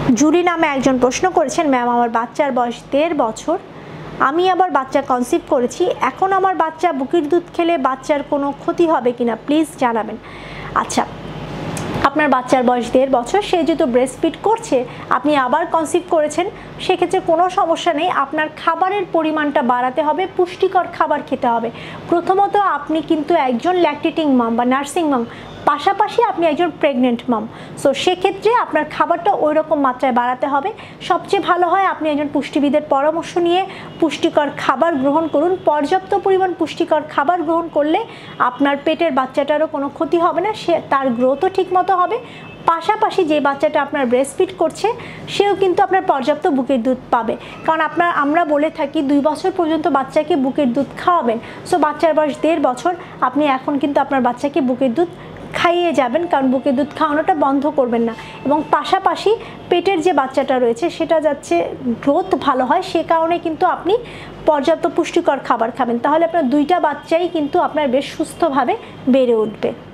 Julie নামে একজন প্রশ্ন করেছেন, ম্যাম আমার বাচ্চার বয়স 1.5 বছর, আমি আবার বাচ্চা কনসিভ করেছি, এখন আমার বাচ্চা বুকের দুধ খেলে বাচ্চার কোনো ক্ষতি হবে কিনা প্লিজ জানাবেন। আচ্ছা, আপনার বাচ্চার বয়স 1.5 বছর, সে যেহেতু ব্রেস্ট ফিড করছে, আপনি আবার কনসিভ করেছেন, সেক্ষেত্রে কোনো সমস্যা নেই। আপনার খাবারের পরিমাণটা বাড়াতে হবে, পুষ্টিকর খাবার খেতে হবে। প্রথমত আপনি কিন্তু একজন ল্যাকটেটিং মাম বা নার্সিং মাম, পাশাপাশি আপনি একজন প্রেগনেন্ট মাম, সো সেক্ষেত্রে আপনার খাবারটা ওই রকম মাত্রায় বাড়াতে হবে। সবচেয়ে ভালো হয় আপনি একজন পুষ্টিবিদের পরামর্শ নিয়ে পুষ্টিকর খাবার গ্রহণ করুন। পর্যাপ্ত পরিমাণ পুষ্টিকর খাবার গ্রহণ করলে আপনার পেটের বাচ্চাটারও কোনো ক্ষতি হবে না, সে তার গ্রোথও ঠিকমতো হবে। পাশাপাশি যে বাচ্চাটা আপনার ব্রেস্ট ফিড করছে সেও কিন্তু আপনার পর্যাপ্ত বুকের দুধ পাবে, কারণ আমরা বলে থাকি 2 বছর পর্যন্ত বাচ্চাকে বুকের দুধ খাওয়াবেন। সো বাচ্চার বয়স 1.5 বছর, আপনি এখন কিন্তু আপনার বাচ্চাকে বুকের দুধ খাইয়ে যাবেন, কারণ বুকের দুধ খাওয়ানোটা বন্ধ করবেন না। এবং পাশাপাশি পেটের যে বাচ্চাটা রয়েছে সেটা যাচ্ছে গ্রোথ ভালো হয়, সে কারণে কিন্তু আপনি পর্যাপ্ত পুষ্টিকর খাবার খাবেন, তাহলে আপনার 2টা বাচ্চাই কিন্তু আপনার বেশ সুস্থভাবে বেড়ে উঠবে।